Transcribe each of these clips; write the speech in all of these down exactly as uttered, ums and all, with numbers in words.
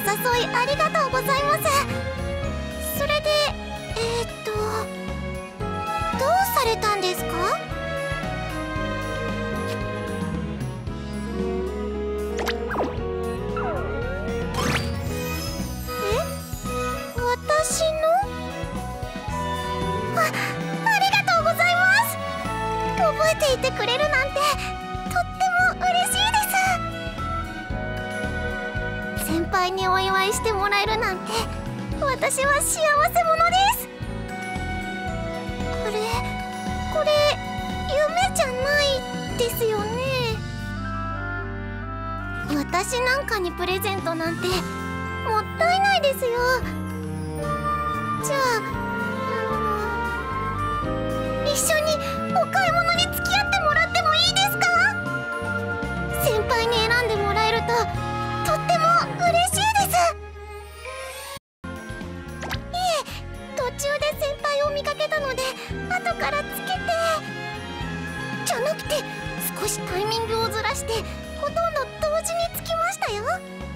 誘いありがとうございます。それでえー、っとどうされたんですか？え？私の？あ、ありがとうございます。覚えていてくれるなんてとっても嬉しいです。先輩にお祝いしてもらえるなんて私は幸せ者です。これこれ夢じゃないですよね。私なんかにプレゼントなんてもったいないですよ。じゃあ、あの一緒にお買い物に付き合ってもらってもいいですか？先輩に選んでもらえるととっても嬉しいです。いえ、途中で先輩を見かけたので後からつけてじゃなくて、少しタイミングをずらしてほとんど同時につきましたよ。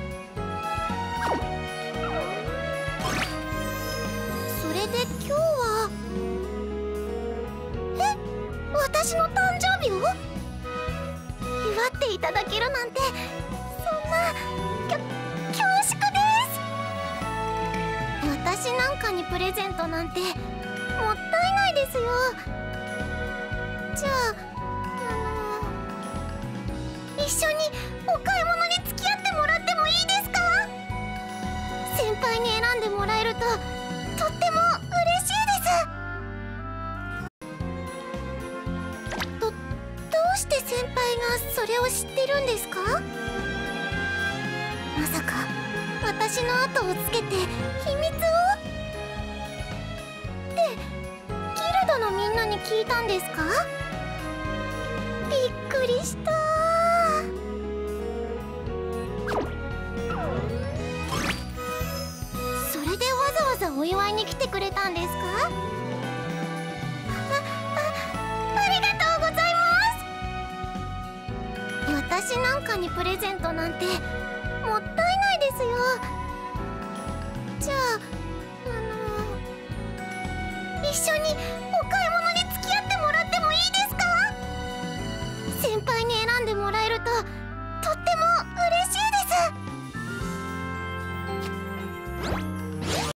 それで今日はえ、私の誕生日を祝っていただけるなんて、そんなきょ恐縮です。私なんかにプレゼントなんてもったいないですよ。じゃあ、あの一緒にお買い物に付き合ってもらってもいいですか？先輩に選んでもらえるととっても嬉しいです。どどうして先輩がそれを知ってるんですか？まさか私の後をつけて秘密を？ってギルドのみんなに聞いたんですか？びっくりした。それでわざわざお祝いに来てくれたんですか？あ、あ、ありがとうございます。私なんかにプレゼントなんてもったいないですよ。じゃあ、あの一緒に